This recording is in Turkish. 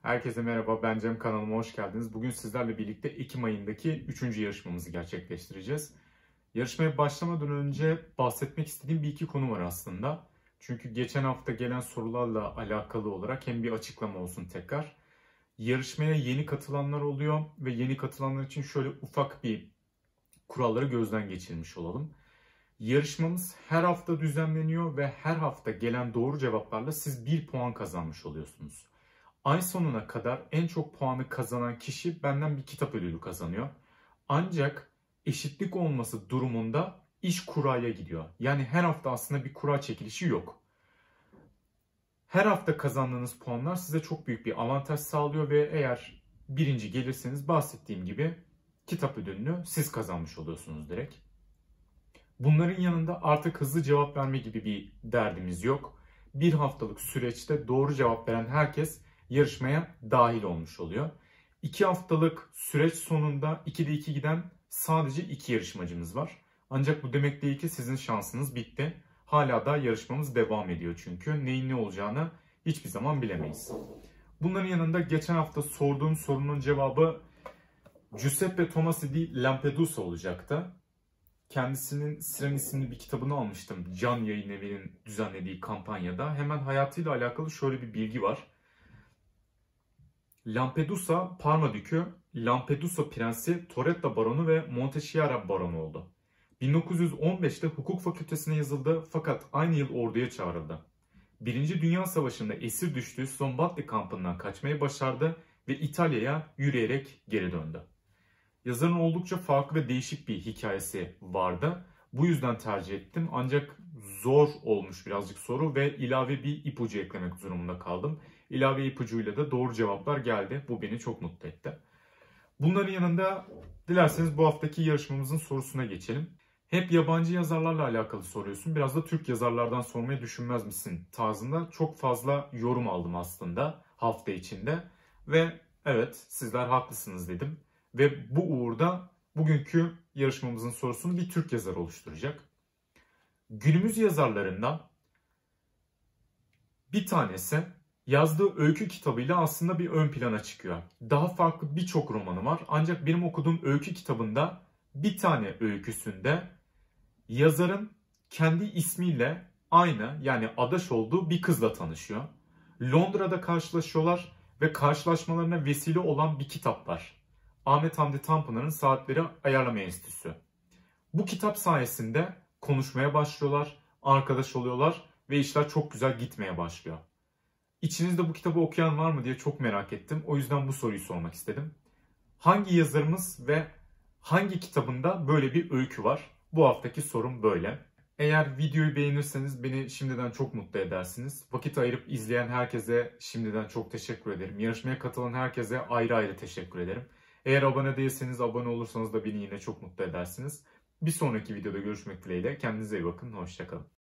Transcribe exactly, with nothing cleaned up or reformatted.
Herkese merhaba, ben Cem, kanalıma hoş geldiniz. Bugün sizlerle birlikte Ekim ayındaki üçüncü yarışmamızı gerçekleştireceğiz. Yarışmaya başlamadan önce bahsetmek istediğim bir iki konu var aslında. Çünkü geçen hafta gelen sorularla alakalı olarak hem bir açıklama olsun tekrar. Yarışmaya yeni katılanlar oluyor ve yeni katılanlar için şöyle ufak bir kuralları gözden geçirmiş olalım. Yarışmamız her hafta düzenleniyor ve her hafta gelen doğru cevaplarla siz bir puan kazanmış oluyorsunuz. Ay sonuna kadar en çok puanı kazanan kişi benden bir kitap ödülü kazanıyor. Ancak eşitlik olması durumunda iş kuraya gidiyor. Yani her hafta aslında bir kura çekilişi yok. Her hafta kazandığınız puanlar size çok büyük bir avantaj sağlıyor ve eğer birinci gelirseniz bahsettiğim gibi kitap ödülünü siz kazanmış oluyorsunuz direkt. Bunların yanında artık hızlı cevap verme gibi bir derdimiz yok. Bir haftalık süreçte doğru cevap veren herkes yarışmaya dahil olmuş oluyor. İki haftalık süreç sonunda ikide iki giden sadece iki yarışmacımız var. Ancak bu demek değil ki sizin şansınız bitti. Hala da yarışmamız devam ediyor çünkü neyin ne olacağını hiçbir zaman bilemeyiz. Bunların yanında geçen hafta sorduğum sorunun cevabı Giuseppe Tomasi di Lampedusa olacaktı. Kendisinin Siren isimli bir kitabını almıştım. Can Yayın Evi'nin düzenlediği kampanyada. Hemen hayatıyla alakalı şöyle bir bilgi var. Lampedusa, Parma Dükü, Lampedusa Prensi, Torretta Baronu ve Montechiara Baronu oldu. bin dokuz yüz on beşte hukuk fakültesine yazıldı fakat aynı yıl orduya çağrıldı. Birinci Dünya Savaşı'nda esir düştüğü Zombatli kampından kaçmayı başardı ve İtalya'ya yürüyerek geri döndü. Yazarın oldukça farklı ve değişik bir hikayesi vardı. Bu yüzden tercih ettim. Ancak zor olmuş birazcık soru ve ilave bir ipucu eklemek durumunda kaldım. İlave ipucuyla da doğru cevaplar geldi. Bu beni çok mutlu etti. Bunların yanında dilerseniz bu haftaki yarışmamızın sorusuna geçelim. Hep yabancı yazarlarla alakalı soruyorsun. Biraz da Türk yazarlardan sormayı düşünmez misin tarzında çok fazla yorum aldım aslında hafta içinde. Ve evet, sizler haklısınız dedim. Ve bu uğurda bugünkü yarışmamızın sorusunu bir Türk yazarı oluşturacak. Günümüz yazarlarından bir tanesi yazdığı öykü kitabıyla aslında bir ön plana çıkıyor. Daha farklı birçok romanı var. Ancak benim okuduğum öykü kitabında bir tane öyküsünde yazarın kendi ismiyle aynı, yani adaş olduğu bir kızla tanışıyor. Londra'da karşılaşıyorlar ve karşılaşmalarına vesile olan bir kitap var. Ahmet Hamdi Tanpınar'ın Saatleri Ayarlama Enstitüsü. Bu kitap sayesinde konuşmaya başlıyorlar, arkadaş oluyorlar ve işler çok güzel gitmeye başlıyor. İçinizde bu kitabı okuyan var mı diye çok merak ettim. O yüzden bu soruyu sormak istedim. Hangi yazarımız ve hangi kitabında böyle bir öykü var? Bu haftaki sorum böyle. Eğer videoyu beğenirseniz beni şimdiden çok mutlu edersiniz. Vakit ayırıp izleyen herkese şimdiden çok teşekkür ederim. Yarışmaya katılan herkese ayrı ayrı teşekkür ederim. Eğer abone değilseniz abone olursanız da beni yine çok mutlu edersiniz. Bir sonraki videoda görüşmek dileğiyle. Kendinize iyi bakın. Hoşça kalın.